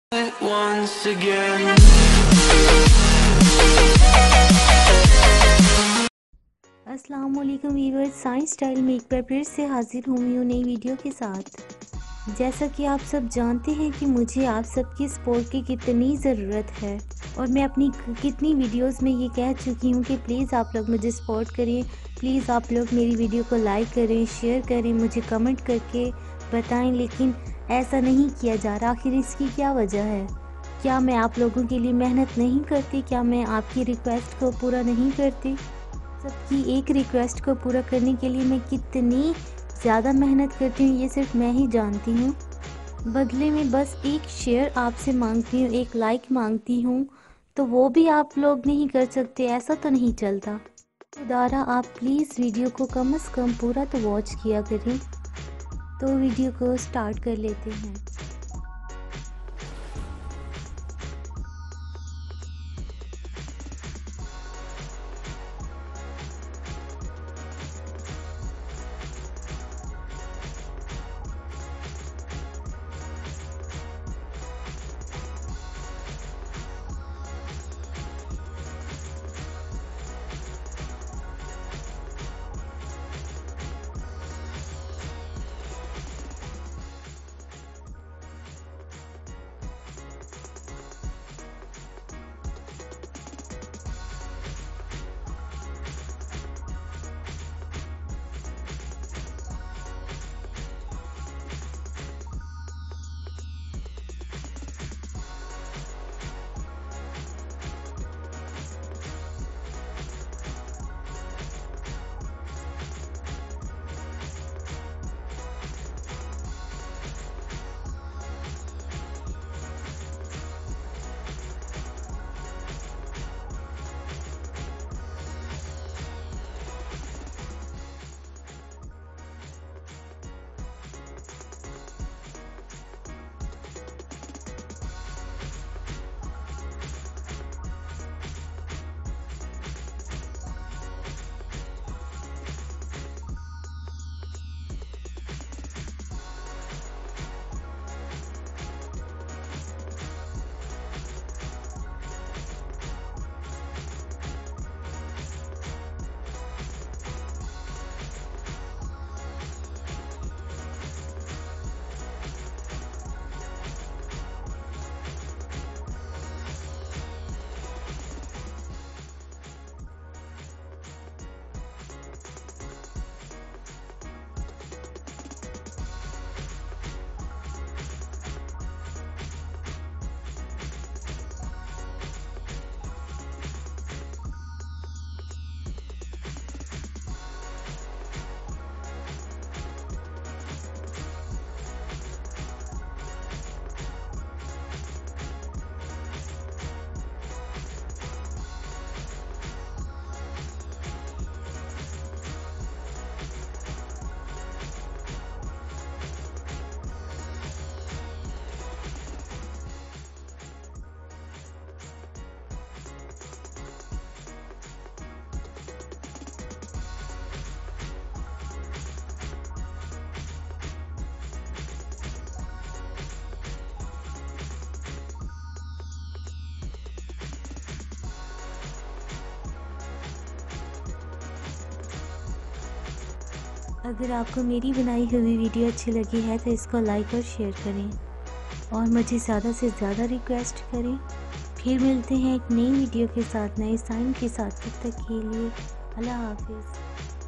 it once again. अस्सलाम वालेकुम viewers, science style make पर फिर से हाजिर हूँ नई वीडियो के साथ। जैसा कि आप सब जानते हैं कि मुझे आप सबकी सपोर्ट की कितनी ज़रूरत है और मैं अपनी कितनी वीडियोस में ये कह चुकी हूँ कि प्लीज़ आप लोग मुझे सपोर्ट करें। प्लीज़ आप लोग मेरी वीडियो को लाइक करें, शेयर करें, मुझे कमेंट करके बताएं, लेकिन ऐसा नहीं किया जा रहा। आखिर इसकी क्या वजह है? क्या मैं आप लोगों के लिए मेहनत नहीं करती? क्या मैं आपकी रिक्वेस्ट को पूरा नहीं करती? सबकी एक रिक्वेस्ट को पूरा करने के लिए मैं कितनी ज़्यादा मेहनत करती हूँ ये सिर्फ मैं ही जानती हूँ। बदले में बस एक शेयर आपसे मांगती हूँ, एक लाइक मांगती हूँ, तो वो भी आप लोग नहीं कर सकते। ऐसा तो नहीं चलता। खुदारा आप प्लीज़ वीडियो को कम से कम पूरा तो वॉच किया करें। तो वीडियो को स्टार्ट कर लेते हैं। अगर आपको मेरी बनाई हुई वीडियो अच्छी लगी है तो इसको लाइक और शेयर करें और मुझे ज़्यादा से ज़्यादा रिक्वेस्ट करें। फिर मिलते हैं एक नई वीडियो के साथ, नए साइन के साथ। तब तक के लिए अल्लाह हाफिज़।